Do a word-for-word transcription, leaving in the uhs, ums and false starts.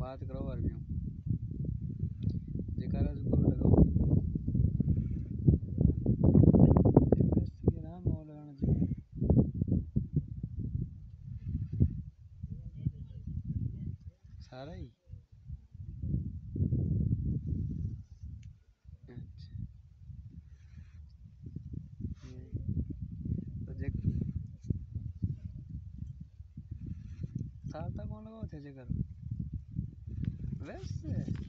बात करो और भी जेकारा जुकुर लगाओ के नाम और लगाना चाहिए सारा ही अच्छा तो जे सार तक कौन लगाओ थे जेकर वैसे